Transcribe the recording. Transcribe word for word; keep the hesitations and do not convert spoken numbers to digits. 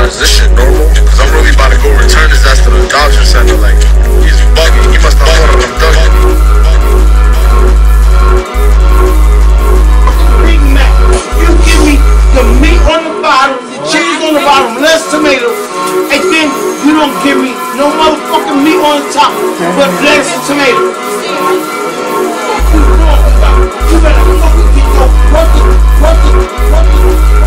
is this shit normal? Cause I'm really about to go return his ass to the adoption center. Like, he's bugging. He must have thought I'm thugging. Big Mac, you give me the meat on the bottom, the chicken on the bottom, less tomatoes, and then you don't give me no motherfucking meat on the top, but lettuce and tomatoes. What you talking about? You better fucking get your fucking, fucking, fucking,